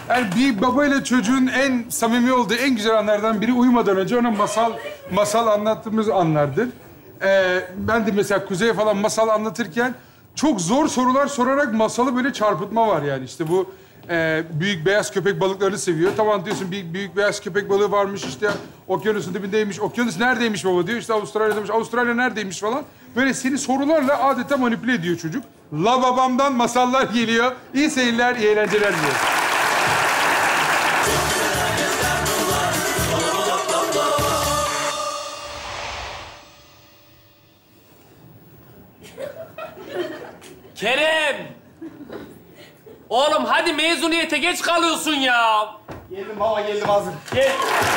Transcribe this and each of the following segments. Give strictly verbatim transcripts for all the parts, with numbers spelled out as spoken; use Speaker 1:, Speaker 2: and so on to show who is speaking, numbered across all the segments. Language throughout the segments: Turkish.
Speaker 1: Yani bir babayla çocuğun en samimi olduğu, en güzel anlardan biri uyumadan önce ona masal masal anlattığımız anlardır. Ee, ben de mesela Kuzey'e falan masal anlatırken çok zor sorular sorarak masalı böyle çarpıtma var yani. İşte bu e, büyük beyaz köpek balıklarını seviyor. Tamam diyorsun, bir büyük beyaz köpek balığı varmış işte okyanusun dibindeymiş. Okyanus neredeymiş baba diyor. İşte Avustralya'daymış. Avustralya neredeymiş falan. Böyle seni sorularla adeta manipüle ediyor çocuk. La babamdan masallar geliyor. İyi seyirler, iyi eğlenceler diliyorum.
Speaker 2: Kerem! Oğlum hadi mezuniyete geç kalıyorsun ya.
Speaker 3: Geldim baba, geldim hazır.
Speaker 2: Gel.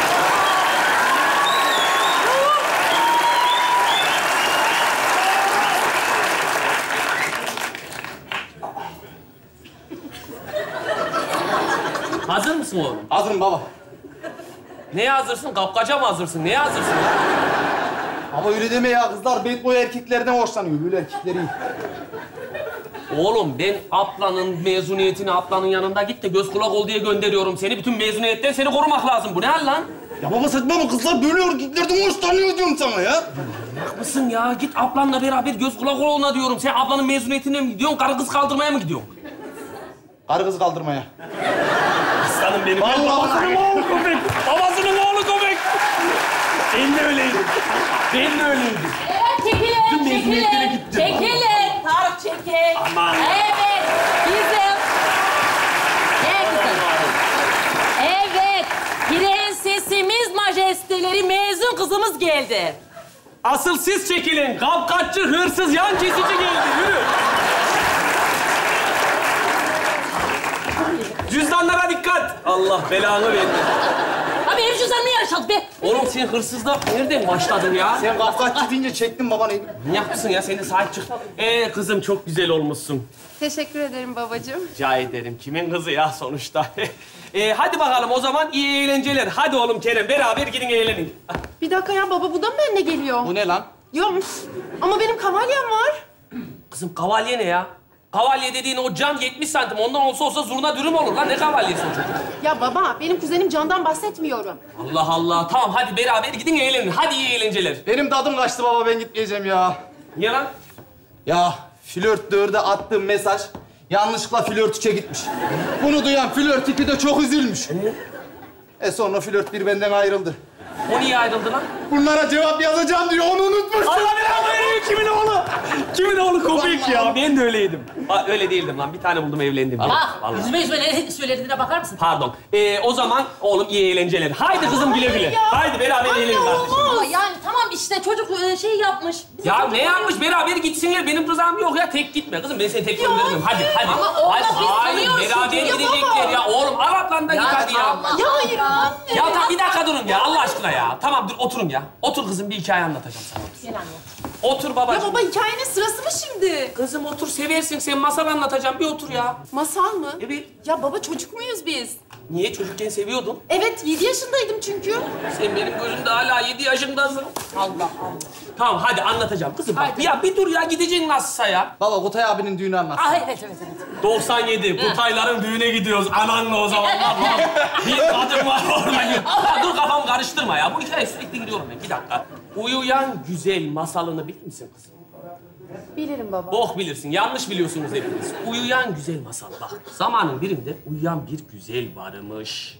Speaker 2: Hazır mısın oğlum?
Speaker 3: Hazırım baba.
Speaker 2: Neye hazırsın? Kapkaca mı hazırsın? Neye hazırsın?
Speaker 3: Ama öyle deme ya, kızlar bad boy erkeklerden hoşlanıyor. Böyle erkekleri iyi.
Speaker 2: Oğlum ben ablanın mezuniyetine ablanın yanında git de göz kulak ol diye gönderiyorum seni. Bütün mezuniyetten seni korumak lazım. Bu ne hal lan?
Speaker 3: Ya baba saçma mı? Kızlar böyle erkeklerden hoşlanıyor diyorum sana ya.
Speaker 2: Manyak mısın ya? Git ablanla beraber göz kulak ol ona diyorum. Sen ablanın mezuniyetine mi gidiyorsun? Karı kız kaldırmaya mı gidiyorsun?
Speaker 3: Karı kız kaldırmaya.
Speaker 2: Aslanım benim.
Speaker 3: Vallahi
Speaker 2: Babasının oğlu köpek. Babasının oğlu köpek. Ben de öyleydim. Ben de öyleydim.
Speaker 4: Evet, çekilin, çekilin. Çekilin, Tarık çekil.
Speaker 2: Aman.
Speaker 4: Evet, bizim. Ne kızım? Evet, prensesimiz, majesteleri, mezun kızımız geldi.
Speaker 2: Asıl siz çekilin. Kapkaççı, hırsız, yan kesici geldi. Yürü. Cüzdanlara dikkat. Allah belanı verdi.
Speaker 4: Abi benim cüzdanımı yarışalım be.
Speaker 2: Oğlum sen hırsızlık nereden başladın ya?
Speaker 3: Sen kapkaççı deyince çektin baba neydi?
Speaker 2: Manyak mısın ya? Sen de sahip çık. Ee kızım çok güzel olmuşsun.
Speaker 5: Teşekkür ederim babacığım.
Speaker 2: Rica ederim. Kimin kızı ya sonuçta? ee, hadi bakalım o zaman iyi eğlenceler. Hadi oğlum Kerem beraber gidin eğlenin.
Speaker 5: Bir dakika ya baba, bu da mı benimle geliyor?
Speaker 3: Bu ne lan?
Speaker 5: Yok ama benim kavalyem var.
Speaker 2: Kızım kavalye ne ya? Kavalye dediğin o cam yetmiş santim. Ondan olsa olsa zurna dürüm olur lan. Ne kavalyesi o çocuk?
Speaker 5: Ya baba, benim kuzenim Can'dan bahsetmiyorum.
Speaker 2: Allah Allah. Tamam hadi beraber gidin eğlenin. Hadi iyi eğlenceler.
Speaker 3: Benim tadım kaçtı baba, ben gitmeyeceğim ya.
Speaker 2: Niye lan?
Speaker 3: Ya flört dörde attığım mesaj yanlışlıkla flört üçe gitmiş. Bunu duyan flört iki de çok üzülmüş. E sonra flört bir benden ayrıldı.
Speaker 2: O niye ayrıldı lan?
Speaker 3: Bunlara cevap yazacağım diyor, onu unutmuş.
Speaker 2: Allah belanı veriyor. Kimin oğlu? Kimin oğlu köpek ya? Ben de öyleydim. Aa, öyle değildim lan. Bir tane buldum evlendim.
Speaker 4: Bak,
Speaker 2: Vallahi.
Speaker 4: yüzüme yüzüme ne söylediğine bakar mısın?
Speaker 2: Pardon. Ee, o zaman oğlum iyi eğlenceler. Haydi kızım güle güle. Haydi beraber eğlenin kardeşim.
Speaker 4: Ama yani tamam işte çocuk e, şey yapmış. Bizim
Speaker 2: Ya
Speaker 4: çocuk-
Speaker 2: ne yapmış? Beraber gitsinler. Benim rızam yok ya. Tek gitme kızım. Ben seni tek göndermiyorum. Hadi, hadi.
Speaker 4: Ama olmaz,
Speaker 2: Hadi,
Speaker 4: biz
Speaker 2: hayır,
Speaker 4: tanıyoruz
Speaker 2: beraber
Speaker 4: çocuğu ya
Speaker 2: gidecekler
Speaker 4: baba.
Speaker 2: ya. Oğlum Arap'la git hadi ya.
Speaker 4: Allah
Speaker 5: Ya hayır
Speaker 4: Allah.
Speaker 5: anne.
Speaker 2: Ya tamam bir dakika durun ya. Allah aşkına ya. Tamam dur oturun ya. Otur kızım bir hikaye anlatacağım sana. Otur.
Speaker 4: Gel anne.
Speaker 2: Otur
Speaker 5: Ya
Speaker 2: babacığım.
Speaker 5: baba, hikayenin sırası mı şimdi?
Speaker 2: Kızım otur seversin. Sen masal anlatacağım. Bir otur ya.
Speaker 5: Masal mı?
Speaker 2: Evet.
Speaker 5: Ya baba, çocuk muyuz biz?
Speaker 2: Niye? Çocukken seviyordun.
Speaker 5: Evet, yedi yaşındaydım çünkü.
Speaker 2: Sen benim gözümde hala yedi yaşındasın.
Speaker 4: Allah Allah.
Speaker 2: Tamam hadi anlatacağım kızım. Bak,
Speaker 4: Haydi.
Speaker 2: ya bir dur ya gideceksin nasılsa ya.
Speaker 3: Baba Kutay abinin düğünü anlat.
Speaker 4: Ah evet evet evet.
Speaker 2: doksan yedi. Kutayların düğüne gidiyoruz. Ananla o zamanlar. Bir kadın var orada. Ya dur kafamı karıştırma ya. Bu hikaye sürekli gidiyorum ben. Bir dakika. Uyuyan güzel masalını bilir misin kızım?
Speaker 5: Bilirim baba.
Speaker 2: Bok bilirsin. Yanlış biliyorsunuz hepiniz. Uyuyan güzel masal. Bak zamanın birinde uyuyan bir güzel varmış.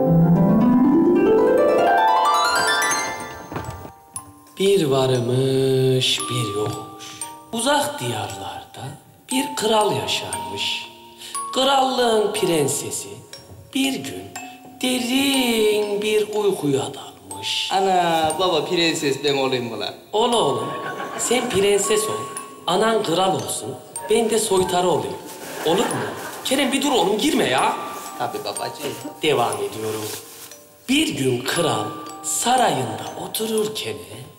Speaker 2: Bir varmış, bir yokmuş. Uzak diyarlarda bir kral yaşarmış. Krallığın prensesi bir gün derin bir uykuya dalmış.
Speaker 6: Ana baba prenses ben olayım mı lan?
Speaker 2: Ol oğlum, sen prenses ol, anan kral olsun, ben de soytarı olayım. Olur mu? Kerem bir dur oğlum, girme ya.
Speaker 6: Tabii babacığım.
Speaker 2: Devam ediyorum. Bir gün kral sarayında otururken...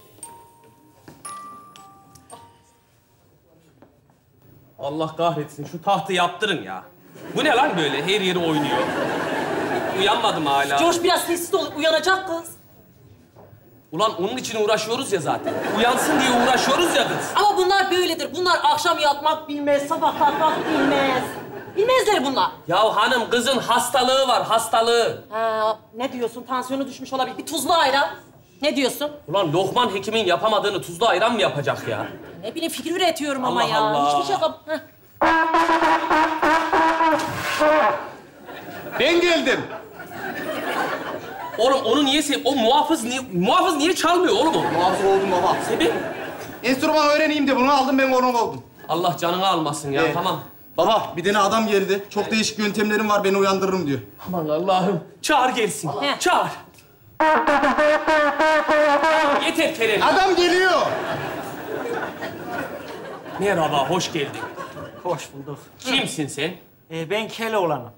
Speaker 2: Allah kahretsin, şu tahtı yaptırın ya. Bu ne lan böyle? Her yeri oynuyor. Uyanmadım hala.
Speaker 4: Coş biraz sessiz ol, uyanacak kız.
Speaker 2: Ulan onun için uğraşıyoruz ya zaten. Uyansın diye uğraşıyoruz ya kız.
Speaker 4: Ama bunlar böyledir. Bunlar akşam yatmak bilmez, sabah kalkmak bilmez. Bilmezler nedir bunlar?
Speaker 2: Ya hanım kızın hastalığı var, hastalığı.
Speaker 4: Ha, ne diyorsun? Tansiyonu düşmüş olabilir. Bir tuzlu ayran. Ne diyorsun?
Speaker 2: Ulan Lokman Hekim'in yapamadığını tuzlu ayran mı yapacak ya?
Speaker 4: Ne bileyim fikir üretiyorum ama
Speaker 2: Allah
Speaker 4: ya.
Speaker 2: Allah.
Speaker 4: Hiçbir şey kap... Heh.
Speaker 3: Ben geldim.
Speaker 2: Oğlum onu niye sev... O muhafız niye... Muhafız niye çalmıyor oğlum o?
Speaker 3: Muhafız oldum baba.
Speaker 2: Sebep?
Speaker 3: Enstrüman öğreneyim de bunu aldım, ben konuk oldum.
Speaker 2: Allah canını almasın ya,
Speaker 3: Evet.
Speaker 2: tamam.
Speaker 3: Baba, bir tane adam geldi. Çok değişik yöntemlerim var, beni uyandırırım diyor.
Speaker 2: Aman Allah'ım. Çağır gelsin.
Speaker 4: He.
Speaker 2: Çağır. Yeter Kerem.
Speaker 3: Adam geliyor.
Speaker 2: Merhaba, hoş geldin.
Speaker 7: Hoş bulduk.
Speaker 2: Kimsin sen?
Speaker 7: Ee, ben Keloğlan'ım.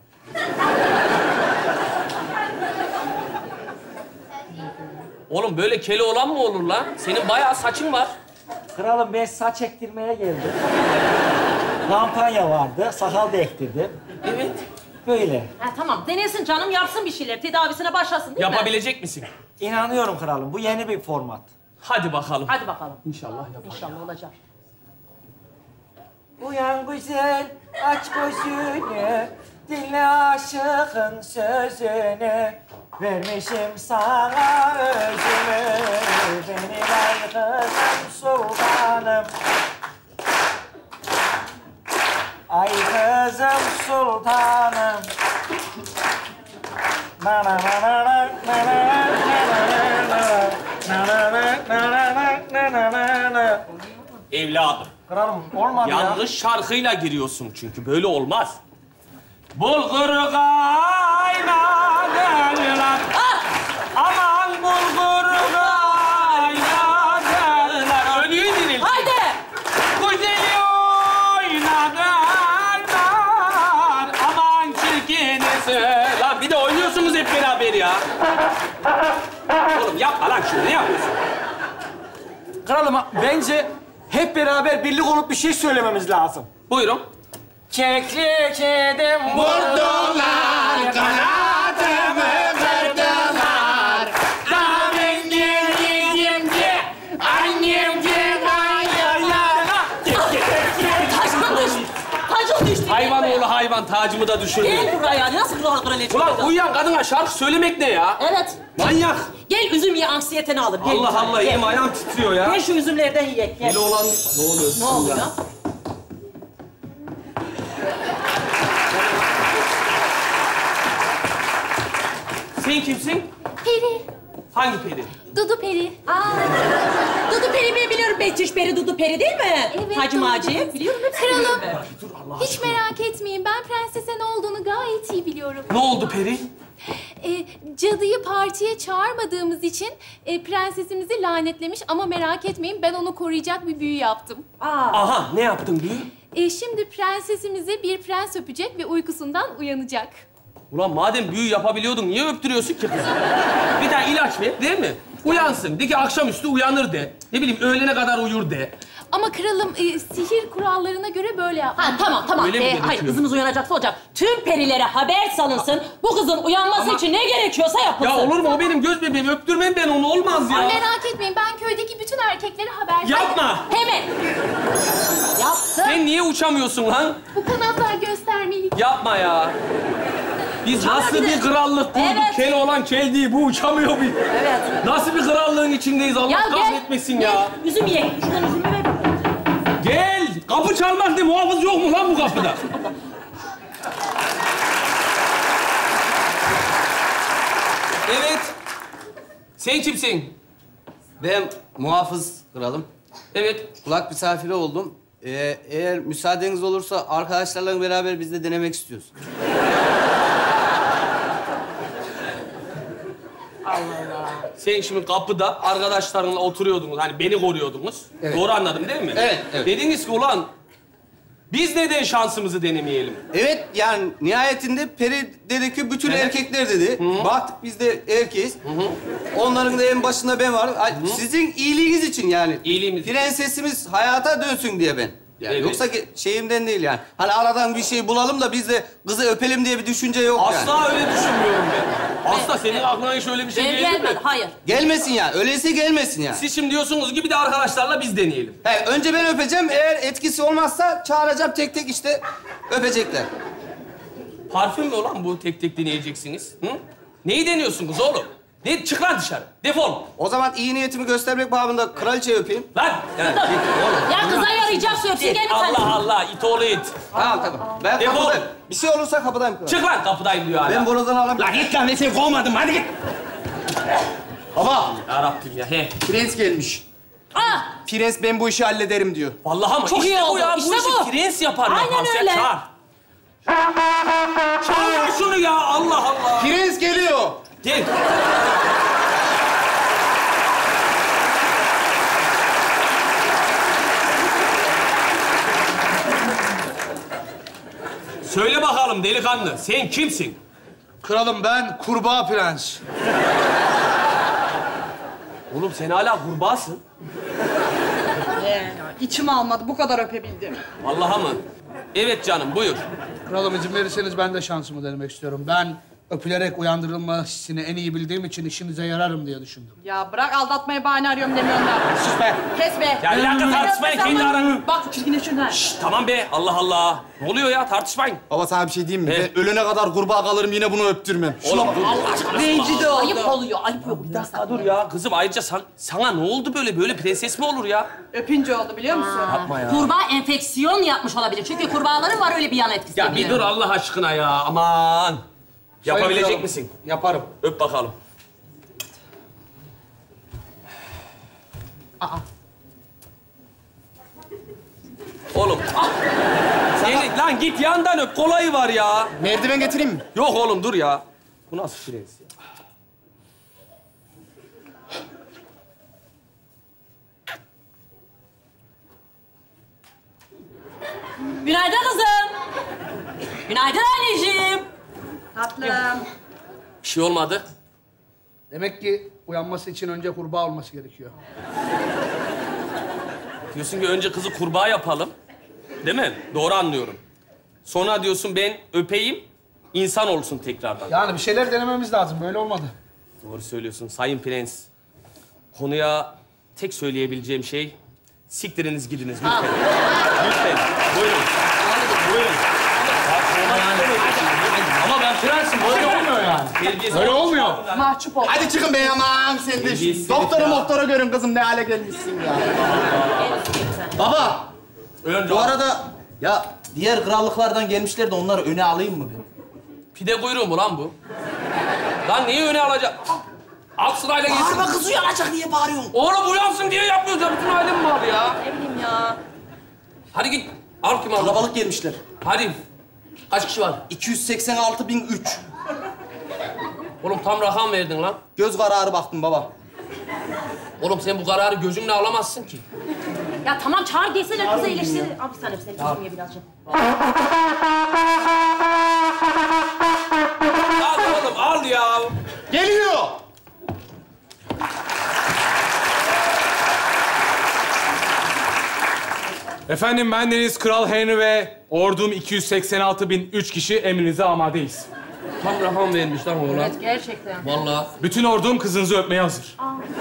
Speaker 2: Oğlum böyle kele olan mı olur lan? Senin bayağı saçın var.
Speaker 7: Kralım ben saç ektirmeye geldim. Kampanya vardı, sakal da ektirdim.
Speaker 2: Evet.
Speaker 7: Böyle.
Speaker 4: Ha, tamam denesin canım yapsın bir şeyler. Tedavisine başlasın değil mi?
Speaker 2: Yapabilecek misin?
Speaker 7: İnanıyorum kralım, bu yeni bir format.
Speaker 2: Hadi bakalım.
Speaker 4: Hadi bakalım.
Speaker 2: İnşallah yapar.
Speaker 4: İnşallah olacak.
Speaker 7: Uyan güzel, aç gözünü, dinle aşığın sözünü. Vermişim sana özümü, beni ver kızım sultanım. Ay kızım sultanım. Na na na na na na na na na na.
Speaker 2: Evladım.
Speaker 7: Kralım olmadı ya.
Speaker 2: Yanlış şarkıyla giriyorsun çünkü böyle olmaz. Bulguru kaynadılar. Aman bulguru kaynadılar. Ölüyü dirildi.
Speaker 4: Haydi!
Speaker 2: Güzeli oynadılar. Aman çirkinisi. Lan bir de oynuyorsunuz hep beraber ya. Oğlum yapma lan şunu, ne yapıyorsun?
Speaker 7: Kralım bence hep beraber birlik olup bir şey söylememiz lazım.
Speaker 2: Buyurun.
Speaker 7: Keklik yedim vurdular, kanadımı kırdılar. Daha ben geldim ki annem ki kayarlar.
Speaker 4: Taşın düştü. Tacın düştü.
Speaker 2: Hayvan oğlu hayvan, tacımı da düşürdü.
Speaker 4: Gel buraya. Nasıl kral kraliçe?
Speaker 2: Ulan uyuyan kadına şarkı söylemek ne ya?
Speaker 4: Evet.
Speaker 2: Manyak.
Speaker 4: Gel üzüm ye anksiyeteni alır. Gel
Speaker 2: Allah
Speaker 4: lütfen,
Speaker 2: Allah,
Speaker 4: gel.
Speaker 2: elim ayağım titriyor ya.
Speaker 4: Gel şu üzümlerden yiyek. Gel.
Speaker 2: Deli olan... Ne oluyor?
Speaker 4: Ne oluyor?
Speaker 2: Sen kimsin?
Speaker 5: Peri.
Speaker 2: Hangi peri?
Speaker 5: Dudu Peri.
Speaker 4: Aa, Dudu Peri mi biliyorum? Betüş Peri, Dudu Peri değil mi?
Speaker 5: Evet,
Speaker 4: Hacı
Speaker 5: doğru.
Speaker 4: Maci. Biliyorum hepsini
Speaker 5: Kralım.
Speaker 4: biliyorum ben.
Speaker 2: Dur Allah
Speaker 5: Hiç
Speaker 2: aşkına.
Speaker 5: merak etmeyin. Ben prensese ne olduğunu gayet iyi biliyorum.
Speaker 2: Ne oldu peri?
Speaker 5: Ee, cadıyı partiye çağırmadığımız için e, prensesimizi lanetlemiş ama merak etmeyin ben onu koruyacak bir büyü yaptım.
Speaker 4: Aa,
Speaker 2: Aha, ne yaptın büyü?
Speaker 5: Ee, şimdi prensesimizi bir prens öpecek ve uykusundan uyanacak.
Speaker 2: Ulan madem büyü yapabiliyordun, niye öptürüyorsun ki kızı? Bir tane ilaç ver, değil mi? Uyansın. De ki akşamüstü uyanır de. Ne bileyim öğlene kadar uyur de.
Speaker 5: Ama kralım e, sihir kurallarına göre böyle yapmam.
Speaker 4: ha tamam tamam.
Speaker 2: Öyle mi
Speaker 4: Ee,
Speaker 2: gerekiyor?
Speaker 4: hayır kızımız uyanacaksa olacak. Tüm perilere haber salınsın. Bu kızın uyanması
Speaker 2: Ama-
Speaker 4: için ne gerekiyorsa yapılsın.
Speaker 2: Ya olur mu? O benim göz bebeğim. Öptürmem ben onu. Olmaz
Speaker 5: Ay,
Speaker 2: ya.
Speaker 5: merak etmeyin ben köydeki bütün erkeklere haber
Speaker 2: Yapma.
Speaker 4: Hemen. Yaptım.
Speaker 2: Sen niye uçamıyorsun lan?
Speaker 5: Bu kanatlar göstermelik.
Speaker 2: Yapma ya. Biz nasıl
Speaker 4: bir de-
Speaker 2: bir krallık kurduk?
Speaker 4: Evet.
Speaker 2: Kel olan kel değil, bu uçamıyor bir.
Speaker 4: Evet.
Speaker 2: Nasıl bir krallığın içindeyiz? Allah
Speaker 4: Ya gel.
Speaker 2: kahretmesin ya.
Speaker 4: Gel. Üzüm ye. Şuradan üzümü ver.
Speaker 2: Gel. Kapı çalmak ne? Muhafız yok mu lan bu kapıda? Evet. Sen kimsin?
Speaker 6: Ben muhafız kralım.
Speaker 2: Evet.
Speaker 6: Kulak misafiri oldum. Ee, eğer müsaadeniz olursa arkadaşlarla beraber biz de denemek istiyoruz.
Speaker 2: Sen şimdi kapıda arkadaşlarınla oturuyordunuz. Hani beni koruyordunuz.
Speaker 6: Evet.
Speaker 2: Doğru anladım değil mi?
Speaker 6: Evet, evet.
Speaker 2: Dediniz ki ulan biz neden şansımızı denemeyelim?
Speaker 6: Evet, yani nihayetinde Peri dedi ki bütün
Speaker 2: Evet.
Speaker 6: erkekler dedi. Baktık biz de erkeğiz. Onların da en başında ben varım. Ay, sizin iyiliğiniz için yani.
Speaker 2: İyiliğimiz için.
Speaker 6: Prensesimiz hayata dönsün diye ben. Yani
Speaker 2: Evet.
Speaker 6: Yoksa ki şeyimden değil yani. Hani aradan bir şey bulalım da biz de kızı öpelim diye bir düşünce yok yani.
Speaker 2: Asla öyle düşünmüyorum ben. Asla senin aklına hiç öyle bir şey
Speaker 4: Ben
Speaker 2: geldi mi?
Speaker 4: gelmedi. Hayır.
Speaker 6: Gelmesin ya. Öyleyse gelmesin ya.
Speaker 2: Siz şimdi diyorsunuz ki bir de arkadaşlarla biz deneyelim.
Speaker 6: He, önce ben öpeceğim. Eğer etkisi olmazsa çağıracağım tek tek işte öpecekler.
Speaker 2: Parfüm mü olan bu tek tek deneyeceksiniz? Hı? Neyi deniyorsunuz oğlum? Ne? Çık lan dışarı. Defol.
Speaker 6: O zaman iyi niyetimi göstermek babında kraliçeyi öpeyim.
Speaker 2: Lan. Yani, git oğlum.
Speaker 4: Ya kıza yarayacak söylüyorsun.
Speaker 2: Git.
Speaker 4: Gel lütfen.
Speaker 2: Allah Allah. it oğlu it.
Speaker 6: Tamam tamam. Ben
Speaker 2: Defol.
Speaker 6: kapıdayım. Bir şey olursa kapıdayım.
Speaker 2: Çık lan kapıdayım diyor hala.
Speaker 6: Ben borazan alayım.
Speaker 2: Lan git lan. Ben seni kovmadım. Hadi git.
Speaker 6: Baba,
Speaker 2: Ya Rabbim ya. He.
Speaker 6: prens gelmiş.
Speaker 4: Ah,
Speaker 6: Prens ben bu işi hallederim diyor.
Speaker 2: Vallahi mı?
Speaker 4: Çok
Speaker 2: işte
Speaker 4: iyi
Speaker 2: bu
Speaker 4: oldu,
Speaker 2: ya.
Speaker 4: işte
Speaker 2: bu işi
Speaker 4: bu.
Speaker 2: prens yapar.
Speaker 4: Aynen
Speaker 2: yapan. Sen
Speaker 4: öyle.
Speaker 2: Çağır. Çağır şunu ya. Allah Allah.
Speaker 6: Prens geliyor.
Speaker 2: Gel. Söyle bakalım delikanlı. Sen kimsin?
Speaker 8: Kralım ben kurbağa prens.
Speaker 2: Oğlum sen hala kurbağasın.
Speaker 9: Ee, içim almadı. Bu kadar öpebildim.
Speaker 2: Vallahi mı? Evet canım buyur.
Speaker 8: Kralım izin verirseniz ben de şansımı denemek istiyorum. Ben öpülerek uyandırılma hissini en iyi bildiğim için işinize yararım diye düşündüm.
Speaker 9: Ya bırak aldatmayı bahane arıyorum demiyorum da.
Speaker 2: Sus be.
Speaker 9: Kes be.
Speaker 2: Ya bir dakika tartışmayın kendi aranı.
Speaker 9: Bak çirkinleşiyorsun.
Speaker 2: Şşş tamam be Allah Allah. Ne oluyor ya tartışmayın.
Speaker 3: Baba sana bir şey diyeyim mi?
Speaker 2: Evet.
Speaker 3: Ben ölene kadar kurbağa kalırım yine bunu öptürmem.
Speaker 2: Oğlum dur. Allah aşkına.
Speaker 9: Rencide oldu.
Speaker 4: ayıp oluyor. Ayıp yok.
Speaker 2: Bir dakika dur ya. Kızım ayrıca san- sana ne oldu böyle? Böyle prenses mi olur ya?
Speaker 9: Öpünce oldu biliyor musun?
Speaker 2: Yapma ya.
Speaker 4: Kurbağa enfeksiyon yapmış olabilir. Çünkü kurbağaların var öyle bir yan etkisi.
Speaker 2: Ya bir dur Allah aşkına ya. Aman. Yapabilecek
Speaker 8: kralım,
Speaker 2: misin?
Speaker 8: Yaparım.
Speaker 2: Öp bakalım.
Speaker 4: Aa.
Speaker 2: Oğlum. Ah. Seni, lan git yandan öp. Kolayı var ya.
Speaker 3: Merdiven getireyim mi?
Speaker 2: Yok oğlum dur ya. Bu nasıl prens ya?
Speaker 4: Günaydın kızım. Günaydın anneciğim.
Speaker 9: Tatlım.
Speaker 2: Bir şey olmadı.
Speaker 8: Demek ki uyanması için önce kurbağa olması gerekiyor.
Speaker 2: Diyorsun ki önce kızı kurbağa yapalım. Değil mi? Doğru anlıyorum. Sonra diyorsun ben öpeyim, insan olsun tekrardan.
Speaker 8: Yani bir şeyler denememiz lazım. Böyle olmadı.
Speaker 2: Doğru söylüyorsun Sayın Prens. Konuya tek söyleyebileceğim şey siktiriniz gidiniz lütfen. Lütfen. Buyurun. Buyurun. Ama ben prensim. Böyle olmuyor yani. Terbiyesiz.
Speaker 8: Böyle olmuyor.
Speaker 9: Mahcup oldum.
Speaker 3: Hadi çıkın be aman sen de.
Speaker 2: Terbiyesiz
Speaker 3: Doktora
Speaker 2: ya.
Speaker 3: doktora görün kızım ne hale gelmişsin ya. Baba,
Speaker 2: Önce
Speaker 3: bu arada ya diğer krallıklardan gelmişler de onları öne alayım mı ben?
Speaker 2: pide kuyruğu mu lan bu? Lan niye öne alacak? Alt sırayla geçsin.
Speaker 3: Bağırma kız uyanacak diye bağırıyorsun.
Speaker 2: Oğlum uyansın diye yapıyoruz ya. Bütün ailem var ya.
Speaker 4: Ne bileyim ya.
Speaker 2: Hadi git. Al kim al?
Speaker 3: Kalabalık gelmişler.
Speaker 2: Hadi. Kaç kişi var?
Speaker 3: iki yüz seksen altı bin üç.
Speaker 2: Oğlum tam rakam verdin lan.
Speaker 3: Göz kararı baktım baba.
Speaker 2: Oğlum sen bu kararı gözünle alamazsın ki.
Speaker 4: Ya tamam çağır gelsinler kızı iyileştirir. Al bir saniye seni çekmeye birazcık.
Speaker 2: Al oğlum al ya.
Speaker 3: Geliyor.
Speaker 1: Efendim bendeniz Kral Henry ve ordum iki yüz seksen altı bin üç kişi emrinize amadeyiz.
Speaker 2: Tam rakam vermiş lan oğlan.
Speaker 4: Evet gerçekten.
Speaker 2: Vallahi.
Speaker 1: Bütün ordum kızınızı öpmeye hazır.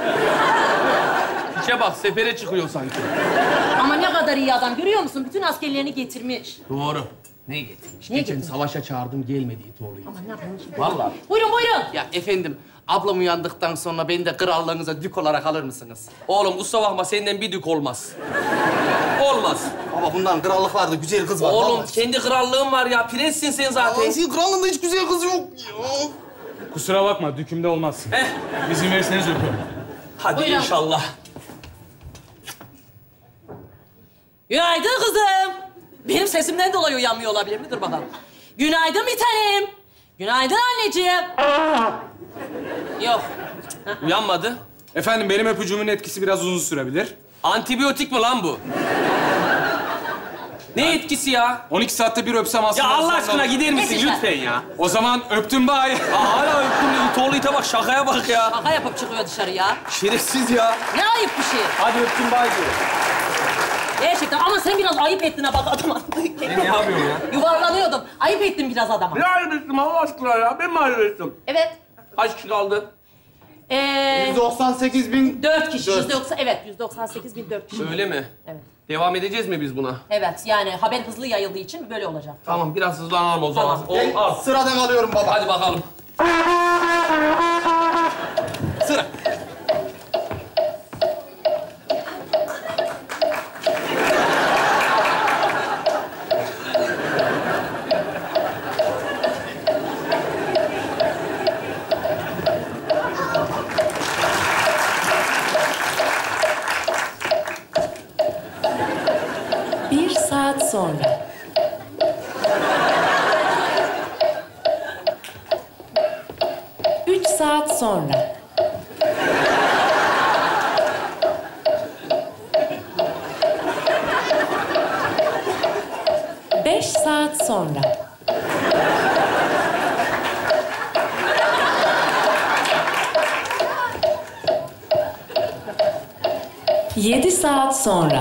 Speaker 2: İşe bak sefere çıkıyor sanki.
Speaker 4: Ama ne kadar iyi adam görüyor musun? Bütün askerlerini getirmiş.
Speaker 2: Doğru. Ne getirmiş?
Speaker 4: Ne
Speaker 2: Geçen
Speaker 4: getirmiş?
Speaker 2: savaşa çağırdım gelmedi it oğlu.
Speaker 4: Aman ne yapalım şimdi?
Speaker 2: Vallahi.
Speaker 4: Buyurun buyurun.
Speaker 3: Ya efendim, ablam uyandıktan sonra beni de krallığınıza dük olarak alır mısınız?
Speaker 2: Oğlum kusura bakma senden bir dük olmaz. Olmaz.
Speaker 3: Baba bundan krallıklarda güzel kız var.
Speaker 2: Oğlum
Speaker 3: vallahi.
Speaker 2: kendi krallığın var ya. Prenssin sen zaten.
Speaker 3: Aa, senin krallığında hiç güzel kız yok ya.
Speaker 1: Kusura bakma dükümde olmaz.
Speaker 2: Heh.
Speaker 1: İzin verirseniz öpüyorum.
Speaker 2: Hadi
Speaker 4: Buyurun.
Speaker 2: inşallah.
Speaker 4: Günaydın kızım. Benim sesimden dolayı uyanmıyor olabilir mi? Dur bakalım. Günaydın bir tanem. Günaydın anneciğim. Yok.
Speaker 2: Uyanmadı.
Speaker 1: Efendim benim öpücüğümün etkisi biraz uzun sürebilir.
Speaker 2: Antibiyotik mi lan bu? Ne etkisi ya?
Speaker 1: on iki saatte bir öpsem aslında...
Speaker 2: Ya Allah aşkına gider misin
Speaker 4: Neyse.
Speaker 2: lütfen ya?
Speaker 1: O zaman öptüm bay.
Speaker 2: Aa, hala öptüm de itoğlu ite bak şakaya bak ya.
Speaker 4: Şaka yapıp çıkıyor dışarı ya.
Speaker 2: Şerefsiz ya.
Speaker 4: Ne ayıp bir şey.
Speaker 2: Hadi öptüm bay diyor.
Speaker 4: Gerçekten ama sen biraz ayıp ettin ha bak adama.
Speaker 2: Ben ne yapıyorum ya?
Speaker 4: Yuvarlanıyordum. Ayıp ettin biraz adama.
Speaker 2: Ne ayıp ettim Allah aşkına ya? Ben mi ayıp ettim?
Speaker 4: Evet.
Speaker 2: Kaç kişi kaldı?
Speaker 4: Ee,
Speaker 3: yüz doksan sekiz bin...
Speaker 4: dört kişi.
Speaker 3: Dört.
Speaker 4: Yüzde doksan, evet. Yüz doksan sekiz bin dört kişi.
Speaker 2: Öyle mi?
Speaker 4: Evet.
Speaker 2: Devam edeceğiz mi biz buna?
Speaker 4: Evet, yani haber hızlı yayıldığı için böyle olacak.
Speaker 2: Tamam, biraz hızlanalım o zaman.
Speaker 4: Tamam.
Speaker 2: O, al.
Speaker 3: Sıradan alıyorum baba.
Speaker 2: Hadi bakalım.
Speaker 3: Sıra.
Speaker 10: Bir saat sonra. Üç saat sonra. Beş saat sonra. Yedi saat sonra.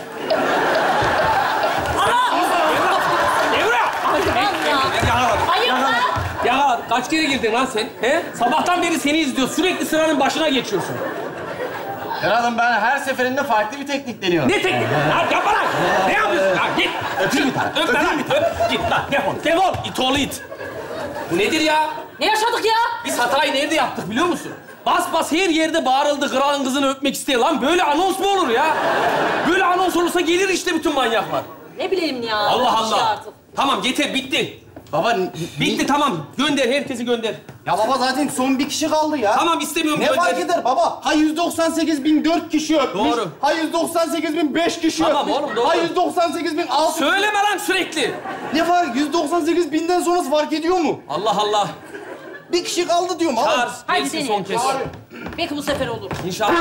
Speaker 4: Hayır lan!
Speaker 2: Ya kaç kere girdin lan sen? He? Sabahtan beri seni izliyor. Sürekli sıranın başına geçiyorsun.
Speaker 3: Herhalde ben her seferinde farklı bir teknik deniyorum.
Speaker 2: Ne teknik? Lan yapma lan! Ne yapıyorsun? Lan git!
Speaker 3: Öpeyim bir tane.
Speaker 2: Öp lan! Öp! Git lan! Defol! Defol! İt oğlu it! Bu nedir ya?
Speaker 4: Ne yaşadık ya?
Speaker 2: Biz hatayı nerede yaptık biliyor musun? Bas bas her yerde bağırıldı, kralın kızını öpmek istiyor. Lan böyle anons mu olur ya? Böyle anons olursa gelir işte bütün manyaklar.
Speaker 4: Ne bileyim ya.
Speaker 2: Allah
Speaker 4: bir şey
Speaker 2: Allah.
Speaker 4: artık.
Speaker 2: Tamam yeter, bitti.
Speaker 3: Baba n-
Speaker 2: Bitti tamam. Gönder, herkesi gönder.
Speaker 3: Ya baba zaten son bir kişi kaldı ya.
Speaker 2: Tamam istemiyorum,
Speaker 3: Ne
Speaker 2: gönder.
Speaker 3: fark eder baba? Ha yüz doksan sekiz bin dört kişi öpmüş.
Speaker 2: Doğru.
Speaker 3: Ha yüz doksan sekiz bin beş kişi
Speaker 2: Tamam
Speaker 3: öpmüş.
Speaker 2: oğlum, doğru.
Speaker 3: Ha yüz doksan sekiz bin altı.
Speaker 2: Söyleme lan sürekli.
Speaker 3: Ne fark? yüz doksan sekiz binden sonrası fark ediyor mu?
Speaker 2: Allah Allah.
Speaker 3: Bir kişi kaldı diyorum.
Speaker 2: Çağır,
Speaker 3: Al.
Speaker 4: Hadi
Speaker 2: gelsin
Speaker 4: deneyelim.
Speaker 2: son kez.
Speaker 4: Belki bu sefer olur.
Speaker 2: İnşallah.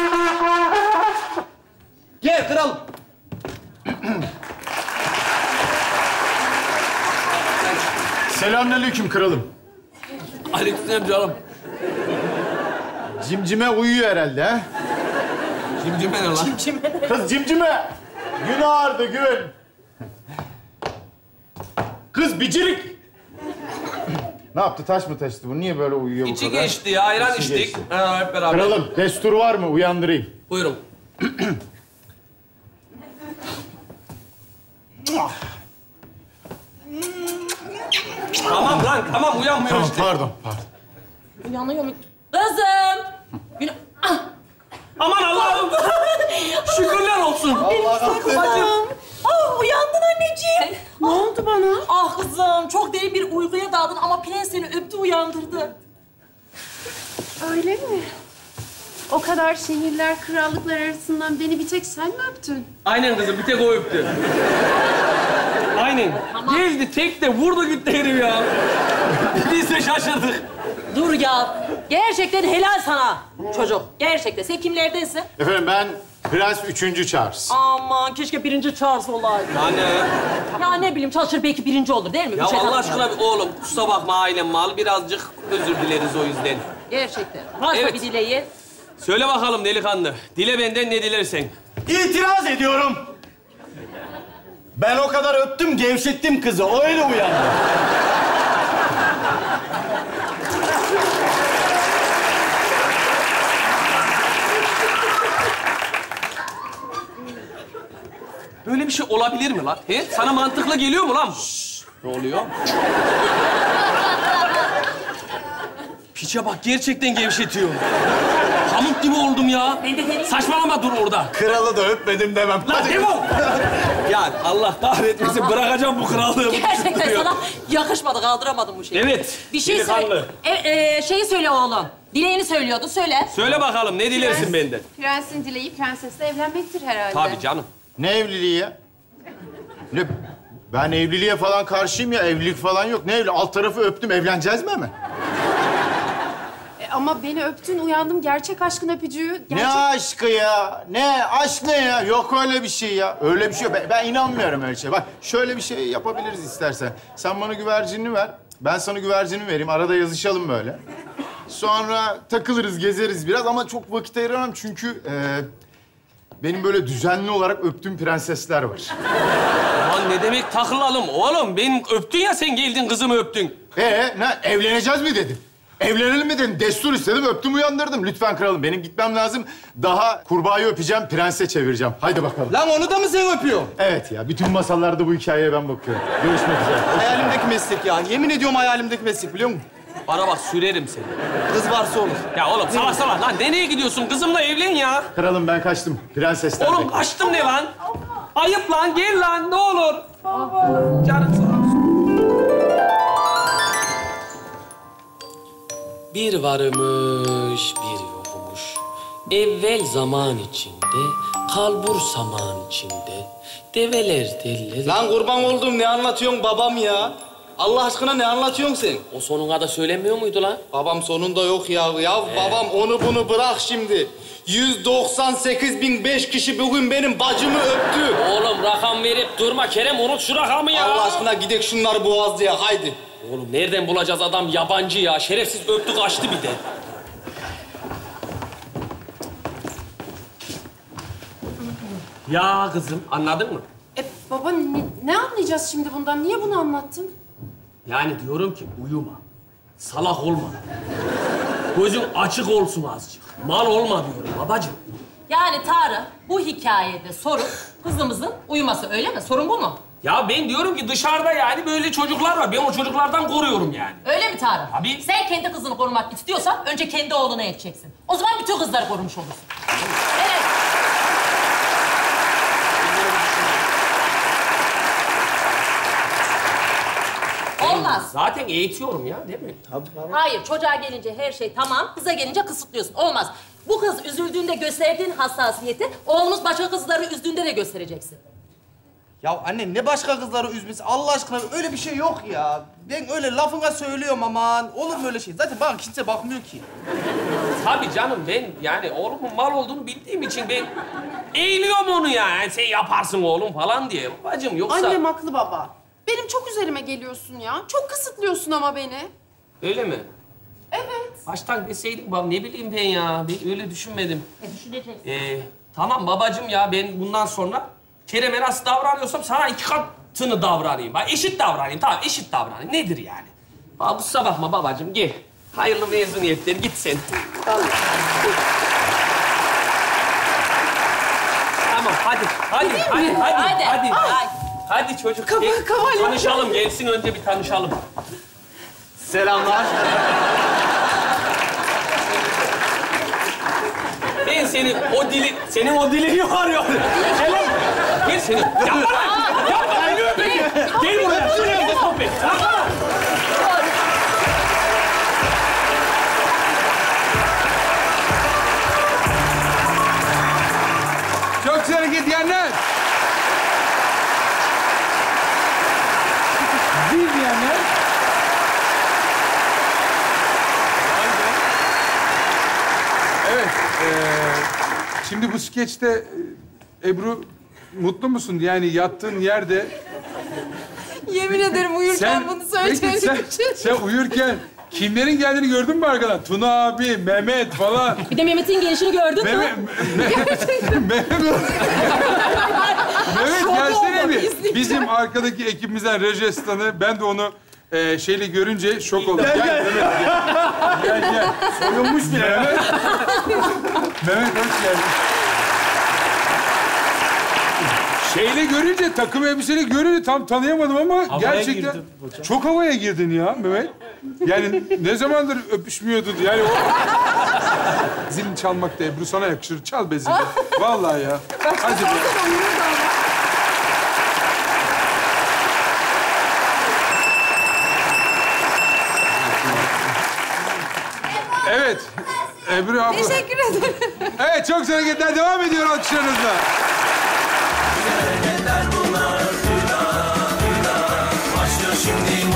Speaker 3: Gel kralım.
Speaker 11: Selamünaleyküm kralım.
Speaker 2: Aleykümselam canım.
Speaker 11: Cimcime uyuyor herhalde ha?
Speaker 2: Cimcime ne lan?
Speaker 11: Kız cimcime! Gün ağardı gün. Kız bicirik! Ne yaptı? Taş mı taştı bu? Niye böyle uyuyor bu
Speaker 2: İçi
Speaker 11: kadar?
Speaker 2: geçti ya, ayran
Speaker 11: İçi
Speaker 2: içtik.
Speaker 11: geçti.
Speaker 2: Ha, hep beraber.
Speaker 11: Kralım destur var mı? Uyandırayım.
Speaker 2: Buyurun. Tamam lan, tamam uyanmıyor
Speaker 11: Tamam
Speaker 2: işte.
Speaker 11: pardon pardon.
Speaker 4: Uyanıyor mu? Kızım! Gün... Ah!
Speaker 2: Aman Allah'ım! Şükürler olsun.
Speaker 4: Kızım! Ah, uyandın anneciğim. Ne oldu bana? Ah kızım, çok derin bir uykuya daldın ama prens seni öptü, uyandırdı.
Speaker 5: Öyle mi? O kadar şehirler, krallıklar arasından beni bir tek sen mi öptün?
Speaker 2: Aynen kızım, bir tek o öptü. Aynen.
Speaker 4: Tamam.
Speaker 2: Geldi, tek de vurdu gitti herif ya. Biz de şaşırdık.
Speaker 4: Dur ya. Gerçekten helal sana çocuk. Gerçekten. Sen kimlerdensin?
Speaker 11: Efendim ben Prens üçüncü Charles.
Speaker 4: Aman keşke birinci Charles olaydı.
Speaker 2: Anne.
Speaker 4: Ya ne bileyim çalışır belki birinci olur değil mi?
Speaker 2: Ya
Speaker 4: Bir şey
Speaker 2: Allah
Speaker 4: takmıyor.
Speaker 2: aşkına bir oğlum, kusura bakma ailem mal. Birazcık özür dileriz o yüzden.
Speaker 4: Gerçekten. Varsa
Speaker 2: Evet.
Speaker 4: bir dileği.
Speaker 2: Söyle bakalım delikanlı. Dile benden ne dilersen.
Speaker 11: İtiraz ediyorum. Ben o kadar öptüm, gevşettim kızı. O öyle uyandı.
Speaker 2: Böyle bir şey olabilir mi lan? He? Sana mantıklı geliyor mu lan? Şşş, ne oluyor? Piçe bak, gerçekten gevşetiyor. Pamuk gibi oldum ya.
Speaker 4: Ben de deneyeyim.
Speaker 2: Saçmalama, dur orada.
Speaker 11: Kralı da öpmedim demem.
Speaker 2: Lan
Speaker 11: Hadi.
Speaker 2: defol! Ya Allah kahretmesin, bırakacağım bu krallığı.
Speaker 4: Gerçekten sana yakışmadı, kaldıramadım bu şeyi.
Speaker 2: Evet,
Speaker 4: Bir şey
Speaker 2: delikanlı.
Speaker 4: söyle. E, e, şeyi söyle oğlum. Dileğini söylüyordu, söyle.
Speaker 2: Söyle bakalım, ne dilersin benden?
Speaker 5: Prensin dileği prensesle evlenmektir herhalde.
Speaker 2: Tabii canım.
Speaker 11: Ne evliliği ya? Ne? Ben evliliğe falan karşıyım ya. Evlilik falan yok. Ne evli? Alt tarafı öptüm. Evleneceğiz mi hemen?
Speaker 5: E, ama beni öptün, uyandım. Gerçek aşkın öpücüğü. Gerçek...
Speaker 11: Ne aşkı ya? Ne? Aşk ne ya? Yok öyle bir şey ya. Öyle bir şey yok. Ben, ben inanmıyorum öyle şeye. Bak şöyle bir şey yapabiliriz istersen. Sen bana güvercinini ver. Ben sana güvercinimi vereyim. Arada yazışalım böyle. Sonra takılırız, gezeriz biraz ama çok vakit ayıramam çünkü... E, benim böyle düzenli olarak öptüğüm prensesler var.
Speaker 2: Lan ne demek takılalım oğlum? Ben öptün ya, sen geldin kızımı öptün.
Speaker 11: Ee, ne? Evleneceğiz mi dedim? Evlenelim mi dedin? Destur istedim, öptüm, uyandırdım. Lütfen kralım, benim gitmem lazım. Daha kurbağayı öpeceğim, prense çevireceğim. Haydi bakalım.
Speaker 6: Lan onu da mı sen öpüyorsun?
Speaker 11: Evet ya, bütün masallarda bu hikayeye ben bakıyorum. Görüşmek üzere.
Speaker 6: Hayalimdeki meslek ya. Yemin ediyorum hayalimdeki meslek biliyor musun?
Speaker 2: Bana bak sürerim seni.
Speaker 6: Kız varsa olur.
Speaker 2: Ya oğlum salak salak lan nereye gidiyorsun? Kızımla evlen ya.
Speaker 11: Kralım ben kaçtım. Prensesler
Speaker 2: Oğlum
Speaker 11: bekliyor.
Speaker 2: kaçtım ne lan? Ayıp lan gel lan ne olur. Canım sağ olsun. Bir varmış, bir yokmuş. Evvel zaman içinde, kalbur saman içinde. Develer deller.
Speaker 6: Lan kurban oldum ne anlatıyorsun babam ya? Allah aşkına ne anlatıyorsun sen?
Speaker 2: O sonuna da söylenmiyor muydu lan?
Speaker 6: Babam sonunda yok ya. Ya babam onu bunu bırak şimdi. yüz doksan sekiz bin beş kişi bugün benim bacımı öptü.
Speaker 2: Oğlum rakam verip durma Kerem unut şu rakamı ya.
Speaker 6: Allah aşkına gidek şunları boğazlıya haydi.
Speaker 2: Oğlum nereden bulacağız adam yabancı ya? Şerefsiz öptü kaçtı bir de. Ya kızım anladın mı?
Speaker 12: E baba ne, ne anlayacağız şimdi bundan? Niye bunu anlattın?
Speaker 2: Yani diyorum ki uyuma. Salak olma. Gözün açık olsun azıcık. Mal olma diyorum babacığım.
Speaker 4: Yani Tarık bu hikayede sorun kızımızın uyuması öyle mi? Sorun bu mu?
Speaker 2: Ya ben diyorum ki dışarıda yani böyle çocuklar var. Ben o çocuklardan koruyorum yani.
Speaker 4: Öyle mi Tarık?
Speaker 2: Tabii.
Speaker 4: Sen kendi kızını korumak istiyorsan önce kendi oğluna edeceksin. O zaman bütün kızları korumuş olursun. Evet. Olmaz.
Speaker 2: Zaten eğitiyorum ya değil mi?
Speaker 6: Tabii, tabii.
Speaker 4: Hayır, çocuğa gelince her şey tamam, kıza gelince kısıtlıyorsun. Olmaz. Bu kız üzüldüğünde gösterdiğin hassasiyeti, oğlumuz başka kızları üzdüğünde de göstereceksin.
Speaker 6: Ya anne ne başka kızları üzmesi? Allah aşkına öyle bir şey yok ya. Ben öyle lafına söylüyorum aman. Olur mu öyle şey? Zaten bana kimse bakmıyor ki.
Speaker 2: Tabii canım ben yani oğlumun mal olduğunu bildiğim için ben eğiliyorum onu ya. Yani sen yaparsın oğlum falan diye. Bacım yoksa...
Speaker 12: Annem haklı baba. Benim çok üzerime geliyorsun ya. Çok kısıtlıyorsun ama beni.
Speaker 2: Öyle mi?
Speaker 12: Evet.
Speaker 2: Baştan deseydin baba ne bileyim ben ya. Ben öyle düşünmedim.
Speaker 4: E düşüneceksin.
Speaker 2: Ee, tamam babacığım ya ben bundan sonra Kerem'e nasıl davranıyorsam sana iki katını davranayım. Bak eşit davranayım. Tamam eşit davranayım. Nedir yani? Aa, kusura bakma babacığım gel. Hayırlı mezuniyetler git sen. Tamam hadi hadi hadi hadi hadi hadi. Hadi, hadi çocuk
Speaker 12: Kaba-
Speaker 2: gel.
Speaker 12: kavalye.
Speaker 2: Tanışalım gelsin önce bir tanışalım.
Speaker 6: Selamlar.
Speaker 2: Ben senin o dili, senin o dilini var ya. Gel lan. Gel seni. Yapma lan. Yapma beni öpeyim. Gel buraya. Şuraya da sohbet. Tamam.
Speaker 1: Çok hareket diyenler. Bir diyenler. Evet. eee, şimdi bu skeçte e, Ebru mutlu musun? Yani yattığın yerde...
Speaker 12: Yemin ederim uyurken bunu
Speaker 1: Peki
Speaker 12: söyleyeceğim.
Speaker 1: sen, sen uyurken kimlerin geldiğini gördün mü arkadan? Tuna abi, Mehmet falan.
Speaker 4: Bir de Mehmet'in gelişini gördün
Speaker 1: Mehmet,
Speaker 4: mü?
Speaker 1: Mehmet, Mehmet
Speaker 12: Şok
Speaker 1: gelsene
Speaker 12: oldum,
Speaker 1: bir.
Speaker 12: izleyeceğim.
Speaker 1: Bizim arkadaki ekibimizden Reji Asistanı, ben de onu e, şeyle görünce şok oldum. Gel, gel. Mehmet, gel. Gel, gel.
Speaker 11: Soyulmuş bile.
Speaker 1: Mehmet. Mehmet hoş geldin. Şeyle görünce, takım elbiseyle görünce tam tanıyamadım ama gerçekten çok havaya girdin ya Mehmet. Yani ne zamandır öpüşmüyordun yani o... Zilini çalmak da Ebru sana yakışır. Çal be zilini. Vallahi ya. Hadi be. Evet. Ebru abla.
Speaker 12: Teşekkür ederim.
Speaker 1: Evet, çok güzel hareketler devam ediyor alkışlarınızla.
Speaker 13: Başlıyor şimdi